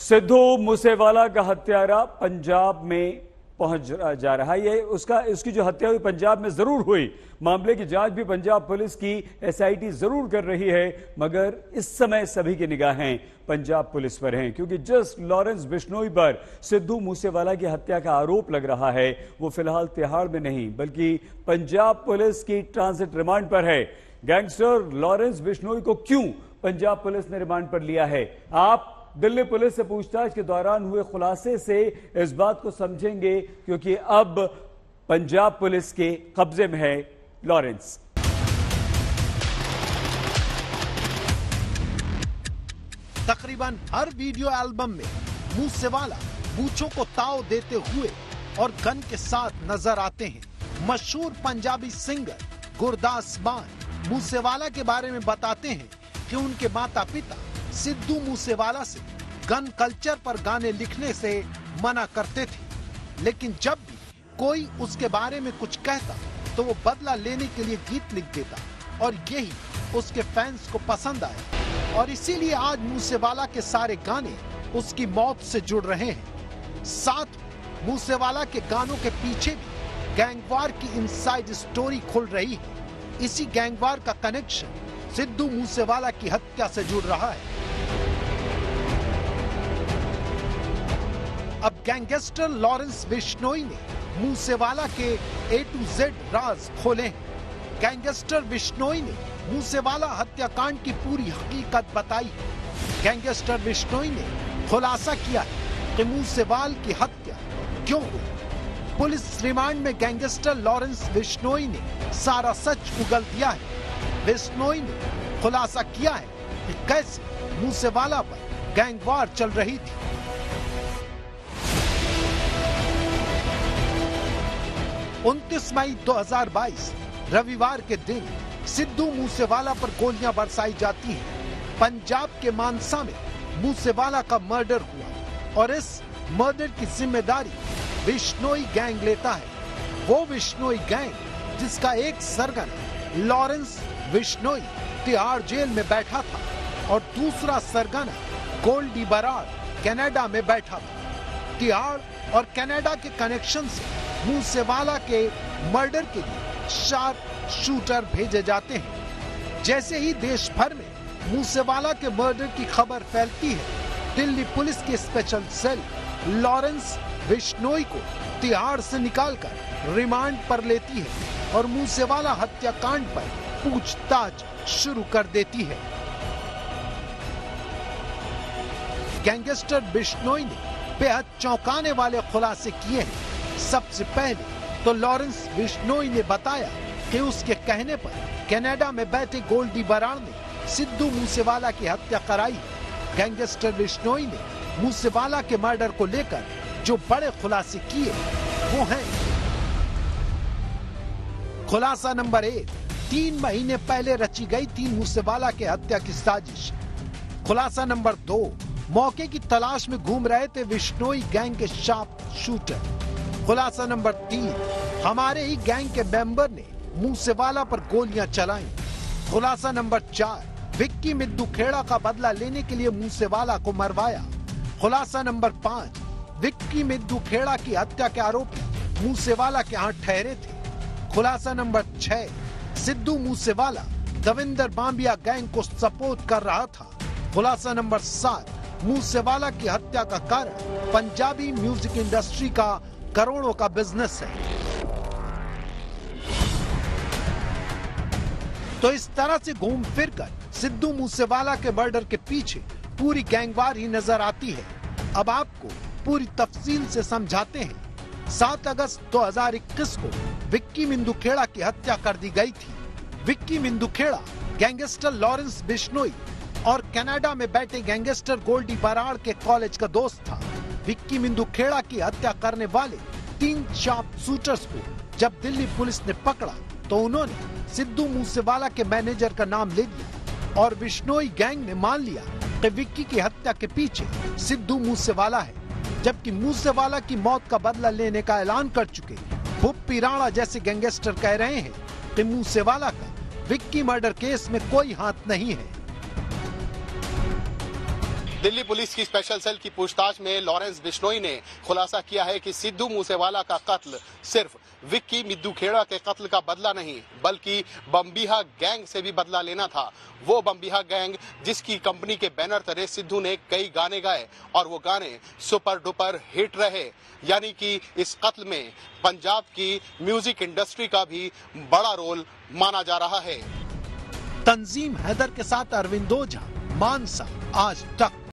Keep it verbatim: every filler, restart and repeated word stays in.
सिद्धू मूसेवाला का हत्यारा पंजाब में पहुंच जा रहा है। ये उसका इसकी जो हत्या हुई पंजाब में जरूर हुई। मामले की जांच भी पंजाब पुलिस की एसआईटी जरूर कर रही है, मगर इस समय सभी की निगाहें पंजाब पुलिस पर हैं, क्योंकि जिस लॉरेंस बिश्नोई पर सिद्धू मूसेवाला की हत्या का आरोप लग रहा है वो फिलहाल तिहाड़ में नहीं बल्कि पंजाब पुलिस की ट्रांजिट रिमांड पर है। गैंगस्टर लॉरेंस बिश्नोई को क्यों पंजाब पुलिस ने रिमांड पर लिया है, आप दिल्ली पुलिस से पूछताछ के दौरान हुए खुलासे से इस बात को समझेंगे, क्योंकि अब पंजाब पुलिस के कब्जे में है लॉरेंस। तकरीबन हर वीडियो एल्बम में मूसेवाला मूंछों को ताव देते हुए और गन के साथ नजर आते हैं। मशहूर पंजाबी सिंगर गुरदास मान मूसेवाला के बारे में बताते हैं कि उनके माता पिता सिद्धू मूसेवाला से गन कल्चर पर गाने लिखने से मना करते थे, लेकिन जब भी कोई उसके बारे में कुछ कहता तो वो बदला लेने के लिए गीत लिख देता और यही उसके फैंस को पसंद आया और इसीलिए आज मूसेवाला के सारे गाने उसकी मौत से जुड़ रहे हैं। साथ मूसेवाला के गानों के पीछे भी गैंगवार की इनसाइड स्टोरी खुल रही है। इसी गैंगवार का कनेक्शन सिद्धू मूसेवाला की हत्या से जुड़ रहा है। अब गैंगस्टर लॉरेंस बिश्नोई ने मूसेवाला के ए टू जेड राज खोले हैं। गैंगस्टर बिश्नोई ने मूसेवाला हत्याकांड की पूरी हकीकत बताई। गैंगस्टर बिश्नोई ने खुलासा किया है कि मूसेवाला की हत्या क्यों हुई। पुलिस रिमांड में गैंगस्टर लॉरेंस बिश्नोई ने सारा सच उगल दिया है। बिश्नोई ने खुलासा किया है कि कैसे मूसेवाला पर गैंगवार चल रही थी। उनतीस मई दो हज़ार बाईस रविवार के दिन सिद्धू मूसेवाला पर गोलियां बरसाई जाती हैं। पंजाब के मानसा में मूसेवाला का मर्डर हुआ और इस मर्डर की जिम्मेदारी बिश्नोई गैंग लेता है। वो बिश्नोई गैंग जिसका एक सरगना लॉरेंस बिश्नोई तिहाड़ जेल में बैठा था और दूसरा सरगना गोल्डी बराड़ कनाडा में बैठा था। तिहाड़ और कनाडा के कनेक्शन से मूसेवाला के मर्डर के लिए शार्प शूटर भेजे जाते हैं। जैसे ही देश भर में मूसेवाला के मर्डर की खबर फैलती है, दिल्ली पुलिस की स्पेशल सेल लॉरेंस बिश्नोई को तिहाड़ से निकालकर रिमांड पर लेती है और मूसेवाला हत्याकांड पर पूछताछ शुरू कर देती है। गैंगस्टर बिश्नोई ने बेहद चौंकाने वाले खुलासे किए हैं। सबसे पहले तो लॉरेंस बिश्नोई ने बताया कि उसके कहने पर कनाडा में बैठे गोल्डी बराड़ ने सिद्धू मूसेवाला की हत्या कराई। गैंगस्टर बिश्नोई ने मूसेवाला के मर्डर को लेकर जो बड़े खुलासे किए वो हैं। खुलासा नंबर एक, तीन महीने पहले रची गई थी मूसेवाला के हत्या की साजिश। खुलासा नंबर दो, मौके की तलाश में घूम रहे थे बिश्नोई गैंग के शार्प शूटर। खुलासा नंबर तीन, हमारे ही गैंग के मेंबर ने मूसेवाला पर गोलियां चलाई। खुलासा नंबर चार, विक्की मिद्दू खेड़ा का बदला लेने के लिए मूसेवाला को मरवाया। खुलासा नंबर पाँच, विक्की मिद्दू खेड़ा की हत्या के आरोपी मूसेवाला के हाथ ठहरे थे। खुलासा नंबर छह, सिद्धू मूसेवाला दविंदर बांबिया गैंग को सपोर्ट कर रहा था। खुलासा नंबर सात, मूसेवाला की हत्या का कारण पंजाबी म्यूजिक इंडस्ट्री का करोड़ों का बिजनेस है। तो इस तरह से घूम फिरकर सिद्धू मूसेवाला के मर्डर के पीछे पूरी गैंगवार ही नजर आती है। अब आपको पूरी तफसील से समझाते हैं। सात अगस्त दो हज़ार इक्कीस को विक्की मिंदू खेड़ा की हत्या कर दी गई थी। विक्की मिंदू खेड़ा गैंगस्टर लॉरेंस बिश्नोई और कनाडा में बैठे गैंगस्टर गोल्डी बराड़ के कॉलेज का दोस्त था। विक्की मिंदू खेड़ा की हत्या करने वाले तीन शार्प शूटर्स को जब दिल्ली पुलिस ने पकड़ा तो उन्होंने सिद्धू मूसेवाला के मैनेजर का नाम ले लिया और बिश्नोई गैंग ने मान लिया कि विक्की की हत्या के पीछे सिद्धू मूसेवाला है, जबकि मूसेवाला की मौत का बदला लेने का ऐलान कर चुके भुप्पी राणा जैसे गैंगस्टर कह रहे हैं कि मूसेवाला का विक्की मर्डर केस में कोई हाथ नहीं है। दिल्ली पुलिस की स्पेशल सेल की पूछताछ में लॉरेंस बिश्नोई ने खुलासा किया है कि सिद्धू मूसेवाला का कत्ल सिर्फ विक्की मिद्दू खेड़ा के कत्ल का बदला नहीं बल्कि बम्बीहा गैंग से भी बदला लेना था। वो बम्बीहा गैंग जिसकी कंपनी के बैनर तले सिद्धू ने कई गाने गाए और वो गाने सुपर डुपर हिट रहे। यानी कि इस कत्ल में पंजाब की म्यूजिक इंडस्ट्री का भी बड़ा रोल माना जा रहा है। तंजीम हैदर के साथ अरविंद ओझा, मानसा, आज तक।